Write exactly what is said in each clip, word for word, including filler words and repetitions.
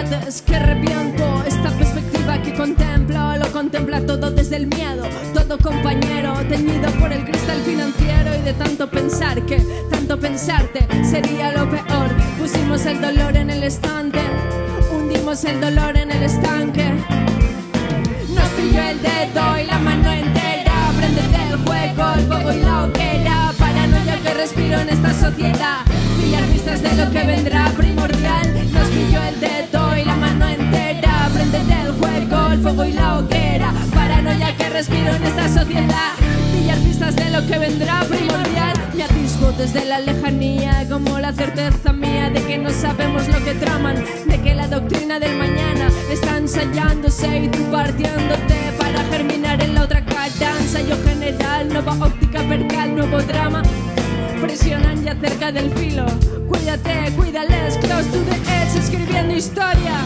lates que reviento. Esta perspectiva que contemplo lo contempla todo desde el miedo. Todo compañero teñido por el cristal financiero. Y de tanto pensar que, tanto pensarte sería lo peor. Pusimos el dolor en el estante, hundimos el dolor en el estanque. Nos pilló el dedo y la mano entera. Préndete el juego, el fuego y la hoguera. Paranoia que respiro en esta sociedad. Pillar pistas de lo que vendrá primordial. Nos pilló el dedo y la mano entera. Préndete el juego, el fuego y la hoguera. Paranoia que respiro en esta sociedad. Pillar pistas de lo que vendrá primordial. Me atisbo desde la lejanía, como la certeza mía de que no sabemos lo que traman, de que la doctrina del mañana está ensayándose y tú partiéndote para germinar en la otra cara. Ensayo general, nueva óptica percal, nuevo drama. Presionan ya cerca del filo. Cuídate, cuídales, close to the edge, escribiendo historia.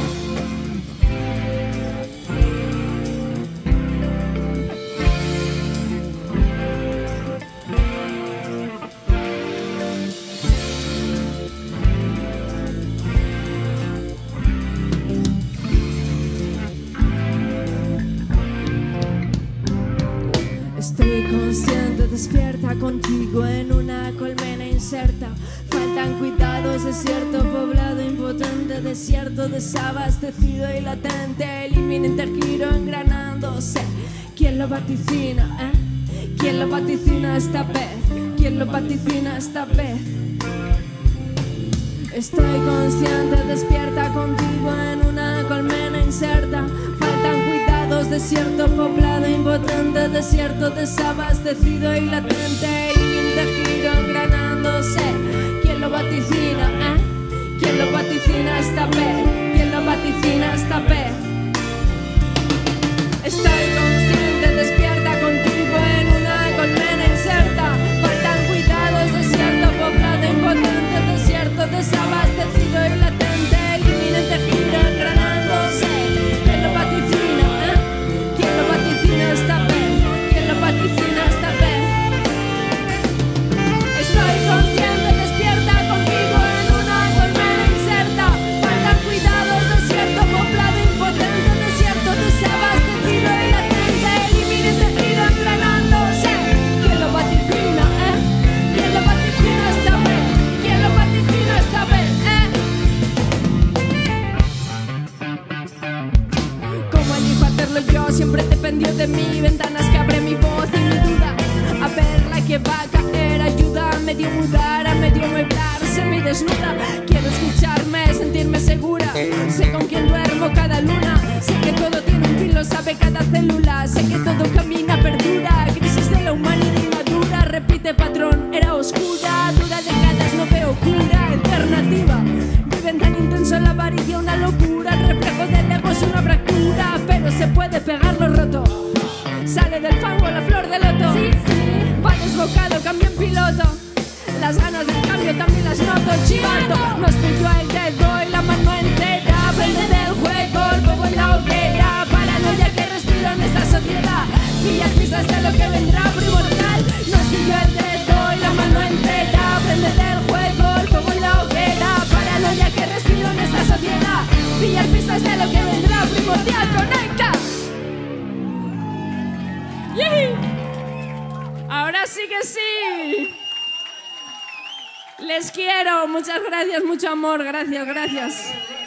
Estoy consciente, despierta contigo en una colmena inserta. Faltan cuidados, desierto poblado, impotente, desierto desabastecido y latente. El inminente giro engranándose. ¿Quién lo vaticina, eh? ¿Quién lo vaticina esta vez? ¿Quién lo vaticina esta vez? Estoy consciente, despierta contigo en una colmena inserta. Faltan cuidados, desierto poblado, impotente, desierto desabastecido y latente. El inminente giro engranándose. ¿Quién lo vaticina, eh? ¿Quién lo vaticina esta vez? ¿Quién lo vaticina esta vez? Estoy consciente, despierta contigo en una colmena inserta. Faltan cuidados, desierto poblado, impotente, desierto desabastecido y latente. El inminente giro engranándose. ¿Quién lo vaticina, eh? ¿Quién lo vaticina esta vez? ¿Quién lo vaticina esta vez? Estoy consciente, despierta contigo en una colmena inserta. Faltan cuidados, desierto poblado, impotente, desierto desabastecido y latente. El inminente giro engranándose. ¿Quién lo vaticina, eh? ¿Quién lo vaticina esta vez? ¿Quién lo vaticina esta vez, eh? Como elijo hacerlo yo, siempre dependió de mí. Ventanas que abre mi voz y mi duda. A ver la que va a caer, ayuda a medio mudar, a medio mueblar, semidesnuda. Quiero escucharme, sentirme segura. Sé con quién duermo cada luna. Sé que todo tiene un fin, lo sabe cada célula. Sé que todo camina, perdura. Crisis de la humanidad inmadura. Repite patrón, era oscura. Dura décadas, no veo cura. Alternativa. Viven tan intenso la avaricia, una locura. El reflejo del ego es una fractura. Pero se puede pegar lo roto. Sale del fango la flor del loto. Sí, sí. Va desbocado, cambio en piloto. Las ganas del cambio también las noto. Chivato, nos pilló el dedo y la mano entera. Prende del juego, el fuego y la hoguera. Paranoia que respiro en esta sociedad. Pillas pistas de lo que vendrá primordial. Nos pilló el dedo y la mano entera. Prende del juego, el fuego y la hoguera. Paranoia que respiro en esta sociedad. Pillas pistas de lo que vendrá primordial. Conecta. ¡Yee! Ahora sí que sí. Les quiero. Muchas gracias, mucho amor. Gracias, gracias.